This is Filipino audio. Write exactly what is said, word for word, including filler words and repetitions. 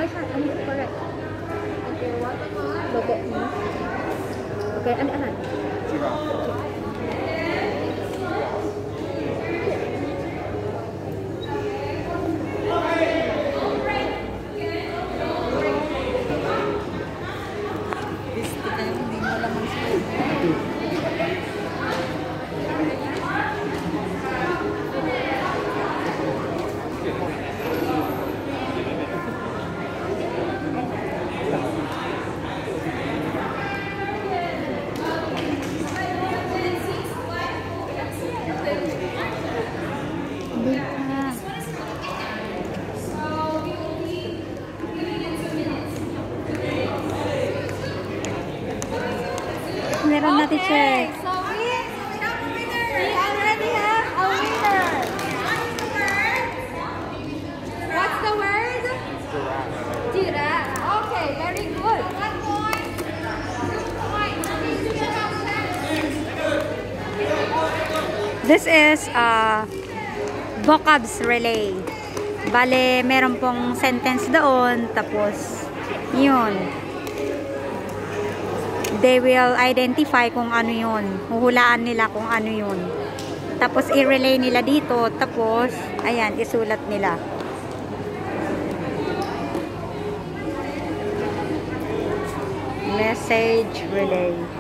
ค่ะอันนี้ correct โลโก้นี้โอเคอันนี้อาหาร Meron na, teacher. So we, we already have a winner. What's the word? Giraffe. Okay, very good. One point. Two points. This is uh, vocabs relay. Bale, meron pong sentence doon, tapos yun. They will identify kung ano yun. Huhulaan nila kung ano yun. Tapos i-relay nila dito. Tapos, ayan, isulat nila. Message relay.